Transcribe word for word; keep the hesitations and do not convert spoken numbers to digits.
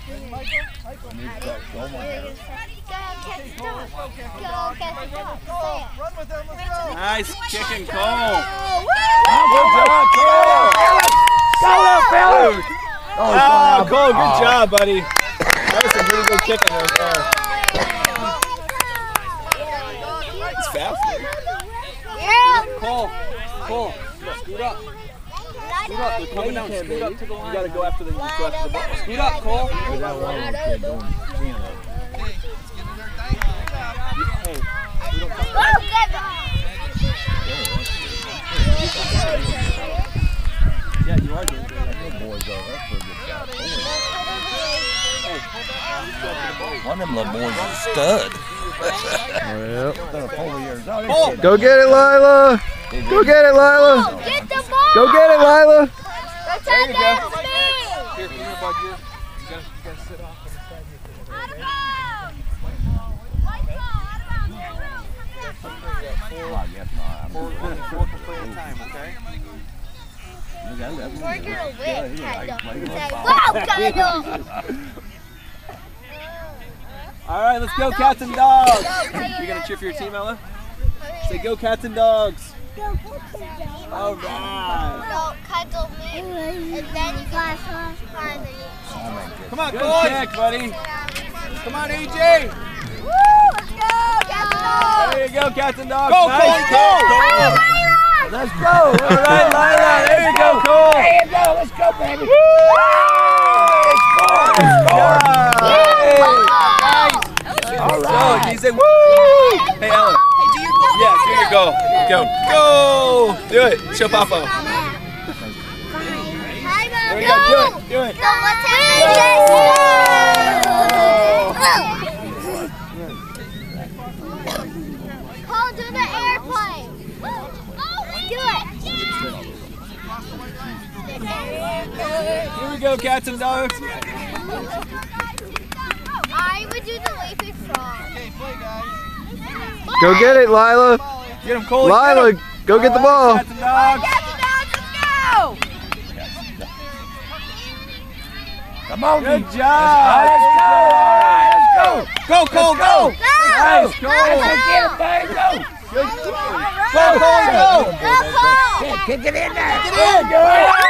Nice kicking, Cole. Good job, Cole. Go, Phil. Oh, Cole, good job, buddy. That was some pretty good kicking right there. It's fast. Cole, Cole, scoot up. Scoot up, they're coming down. Scoot up to the line. You gotta go after the, go after the ball. Scoot up, Cole. Hey, we don't talk. Yeah, you are doing good. Boys, though, that's pretty good job. One of them little boys is a stud. Yep. Oh, go get it, Lila. Go get it, Lila. Get the ball. Go get it, Lila. Go try that Here, come here, bud. You gotta, you gotta sit off on the side here. Four, four per play at a time, okay? We're gonna win, Kendall. All right, let's go, Cats and Dogs. You gonna cheer for your team, Ella? Say, go, Cats and Dogs. All right. No, Kendall, me, and then you guys find the. Come on, good kick, buddy. Come on, A J. Woo! Let's go, Cats and Dogs. There you go, Cats and Dogs. Go, nice Cole, kick, go. Cole. Let's go. All right, Lila. There you go, Cole. There you go. Let's go, baby. Woo! Score. Score. All right. Can you say woo? Hey, Ellen. Yeah, there you go. Go. Go. Do it. Show Papa. There we go. Do it. Do it. No, let's hit Cole, do the airplane. Do it. Here we go, Cats and Dogs. I would do the leaping frog. Okay, play, guys. Go get it, Lila. Get him, Cole. Lila, Get him. go get the ball. Cats and Dogs. Come on. Good Let's job. go. Let's go. Go, Cole, go. Nice, Go. Cole. Get it, baby. Go. Go, Cole, go. Go, Cole. Kick it in there. Get in.